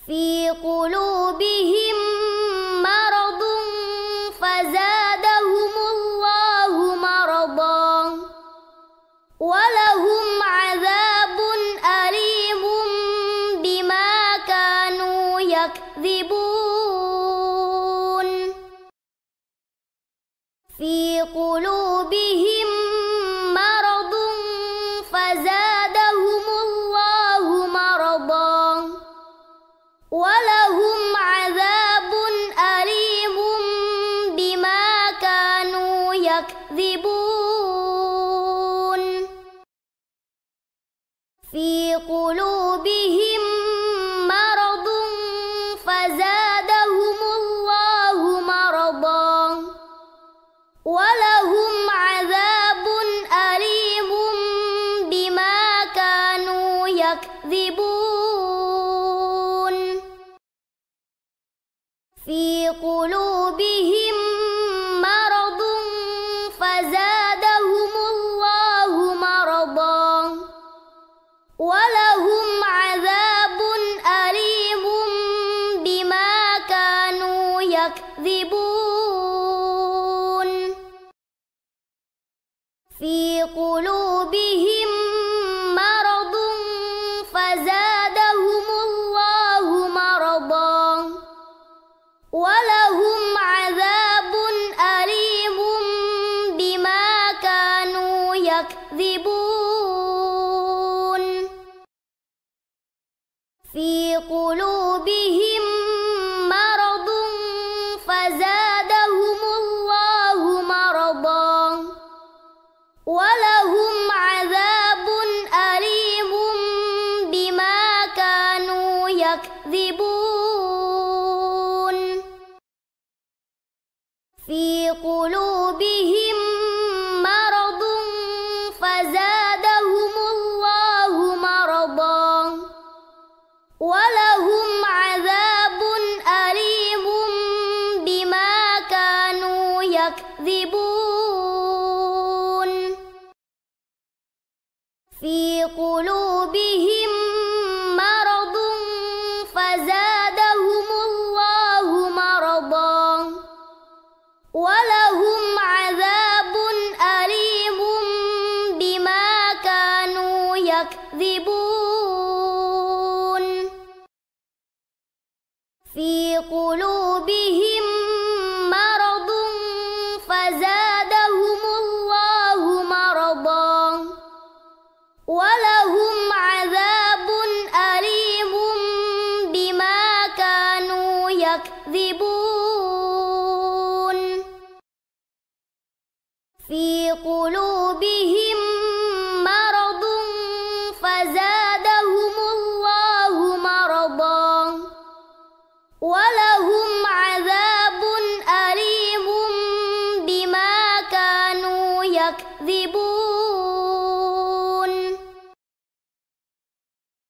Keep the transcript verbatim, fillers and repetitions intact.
في قلوبهم مرض فزادهم الله مرضا ولهم عذاب أليم بما كانوا يكذبون في قلوبهم مرض فزادهم الله مرضا ولهم عذاب أليم بما كانوا يكذبون في قلوبهم مرض فزادهم الله مرضا ولهم عذاب أليم بما كانوا يكذبون في قلوبهم مرض فزادهم الله مرضا ولهم عذاب أليم بما كانوا يكذبون في قلوبهم مرض فزادهم الله مرضا ولهم عذاب أليم بما كانوا يكذبون في قلوبهم مرض فزادهم الله مرضا ولهم عذاب أليم بما كانوا يكذبون في قلوبهم مرض فزادهم الله مرضا ولهم عذاب أليم بما كانوا يكذبون في قلوبهم مرض فزادهم الله مرضا ولهم عذاب أليم بما كانوا يكذبون في قلوبهم مرض فزادهم الله مرضا ولهم عذاب أليم بما كانوا يكذبون في قلوبهم مرض فزادهم الله مرضا ولهم عذاب أليم بما كانوا يكذبون